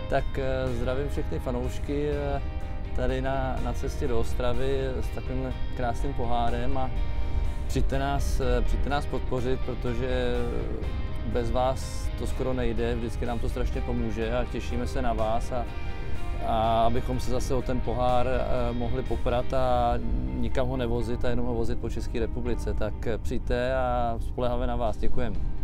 Tak zdravím všechny fanoušky tady na cestě do Ostravy s takovým krásným pohárem a přijďte nás podpořit, protože bez vás to skoro nejde, vždycky nám to strašně pomůže a těšíme se na vás a abychom se zase o ten pohár mohli poprat a nikam ho nevozit a jenom ho vozit po České republice. Tak přijďte a spoléháme na vás. Děkujeme.